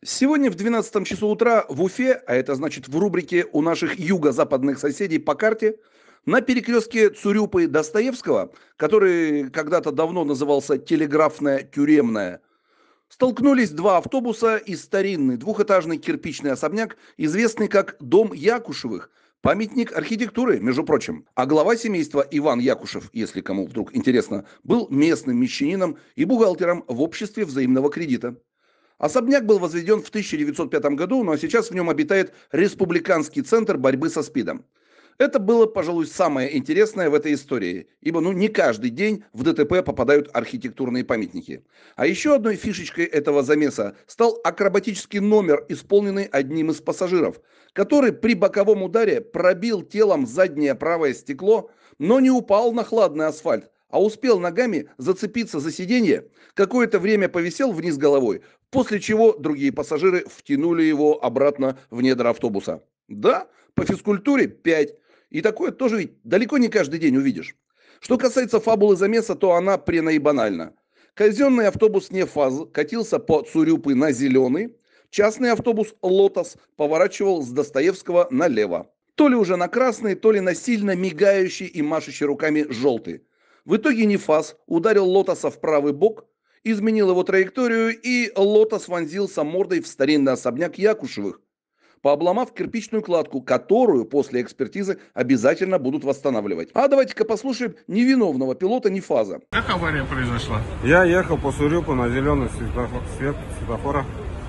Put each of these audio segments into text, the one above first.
Сегодня в 12 часу утра в Уфе, а это значит в рубрике у наших юго-западных соседей по карте, на перекрестке Цурюпы и Достоевского, который когда-то давно назывался Телеграфная тюремная, столкнулись два автобуса и старинный двухэтажный кирпичный особняк, известный как Дом Якушевых, памятник архитектуры, между прочим. А глава семейства Иван Якушев, если кому вдруг интересно, был местным мещанином и бухгалтером в обществе взаимного кредита. Особняк был возведен в 1905 году, но сейчас в нем обитает Республиканский центр борьбы со СПИДом. Это было, пожалуй, самое интересное в этой истории, ибо не каждый день в ДТП попадают архитектурные памятники. А еще одной фишечкой этого замеса стал акробатический номер, исполненный одним из пассажиров, который при боковом ударе пробил телом заднее правое стекло, но не упал на хладный асфальт, а успел ногами зацепиться за сиденье, какое-то время повисел вниз головой, после чего другие пассажиры втянули его обратно в недра автобуса. Да, по физкультуре 5. И такое тоже ведь далеко не каждый день увидишь. Что касается фабулы замеса, то она пренаибанальна. Казенный автобус «Нефаз» катился по Цурюпы на зеленый, частный автобус «Лотос» поворачивал с Достоевского налево. То ли уже на красный, то ли на сильно мигающий и машущий руками желтый. В итоге «Нефаз» ударил «Лотоса» в правый бок, изменил его траекторию, и «Лотос» вонзился мордой в старинный особняк Якушевых, пообломав кирпичную кладку, которую после экспертизы обязательно будут восстанавливать. А давайте-ка послушаем невиновного пилота «Нефаза». Как авария произошла? Я ехал по Сурюпу на зеленый свет светофора.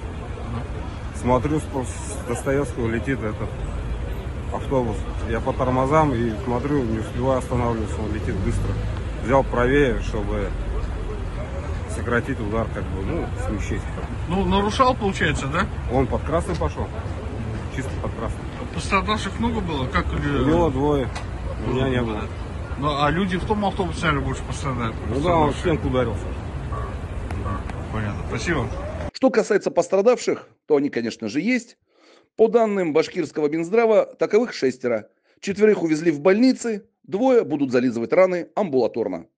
Смотрю, с Достоевского летит этот автобус. Я по тормозам и смотрю, не успеваю останавливаться, он летит быстро. Взял правее, чтобы сократить удар, смещить. Ну, нарушал, получается, да? Он под красный пошел, чисто под красный. Пострадавших много было? Как У него двое, у меня не было. Ну, а люди в том автобусе, наверное, больше пострадали. Ну да, он в стенку ударился. Понятно, спасибо. Что касается пострадавших, то они, конечно же, есть. По данным башкирского Минздрава, таковых 6. 4 увезли в больницы, 2 будут зализывать раны амбулаторно.